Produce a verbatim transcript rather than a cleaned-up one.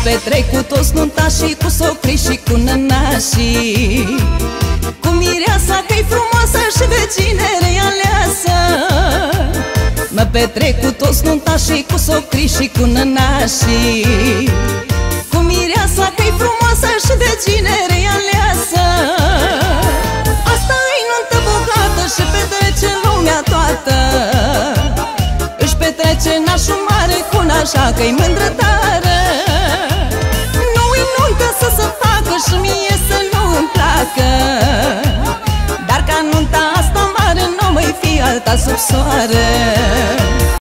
petrec cu toți nuntașii, cu socrii și cu nănașii, cu mireasa că-i frumoasă și vecinere aleasă. Mă petrec cu toți nuntașii, cu socrii și cu nănașii, cu mireasa că-i frumoasă și vecinere aleasă. Asta-i nuntă bogată și petrece lumea toată, își petrece nașul mare cu nașa că-i mândră tare. Nu-i nuntă să se facă și mie să nu-mi placă, dar ca nunta asta mare nu mai fi alta sub soare.